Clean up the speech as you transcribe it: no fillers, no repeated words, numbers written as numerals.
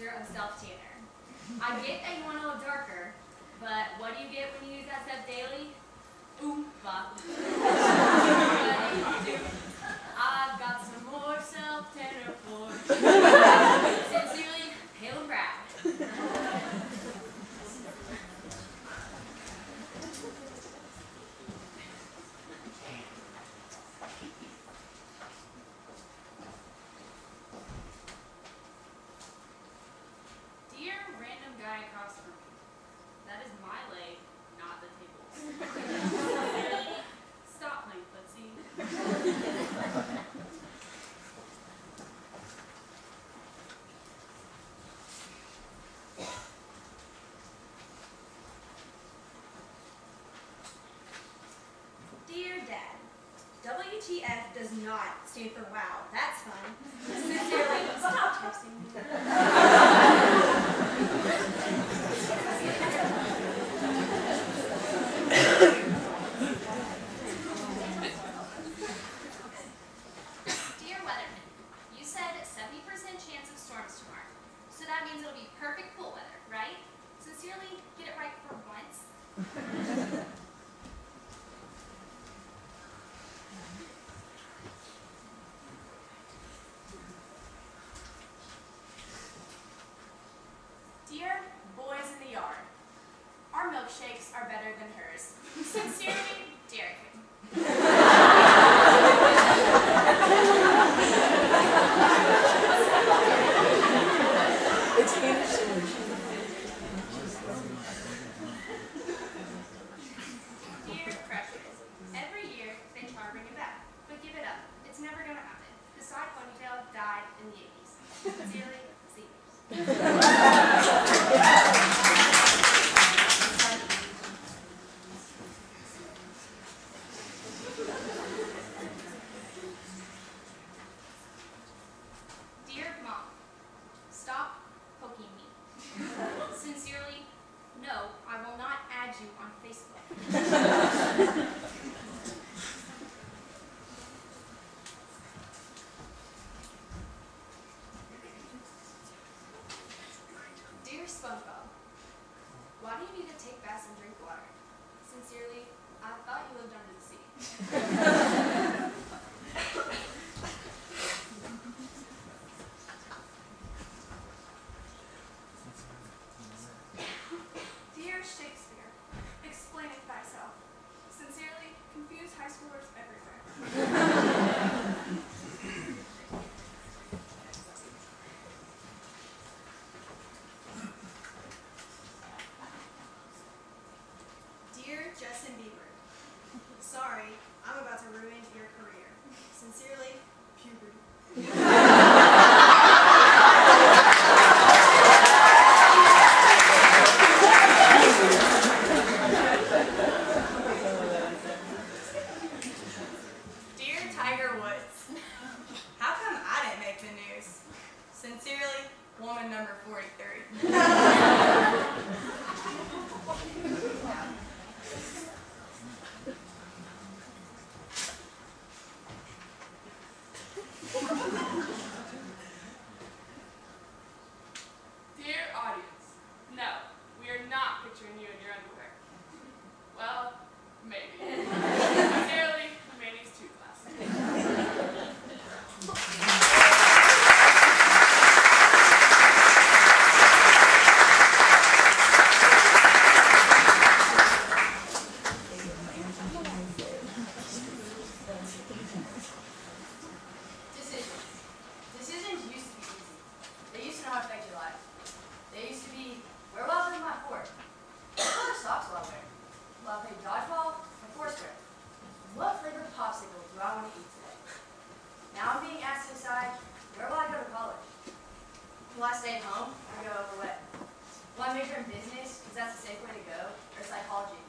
user of self-tanner. I get that you want to look darker, but what do you get when you use that stuff daily? Oompa. What do you do? I've got some more self-tanner for you. Sincerely, Pale and Proud. Dear random guy across from me, that is my leg, not the table's. Stop playing footsie. Dear Dad, WTF does not stand for wow. That's fun. Sincerely, stop texting me. Dear Weatherman, you said 70% chance of storms tomorrow, so that means it'll be perfect pool weather, right? Sincerely, get it right for once. Dear boys in the yard, our milkshakes are better than hers. Sincerely, Derek. It's Anderson. Dear Precious, every year they try to bring it back, but give it up. It's never going to happen. The side ponytail died in the 80s. Sincerely, Caesars. Dear Mom, stop poking me. Sincerely, no, I will not add you on Facebook. Dear SpongeBob, why do you need to take baths and drink water? Sincerely, I thought you lived under the sea. Dear Shakespeare, explain it thyself. Sincerely, confused high schoolers everywhere. Dear Justin Bieber, sorry, I'm about to ruin your career. Sincerely, puberty. Dear Tiger Woods, how come I didn't make the news? Sincerely, woman number 43. Dear audience, no, we are not picturing you in your underwear. Well, maybe. Sincerely, Manny's 2 class. Decisions used to be easy. They used to know how to affect your life. They used to be, where will I bring my fork? What color socks will I wear? Will I play dodgeball or foursquare? What flavored popsicle do I want to eat today? Now I'm being asked to decide, where will I go to college? Will I stay at home or go overweight? Will I major in business, because that's a safe way to go, or psychology?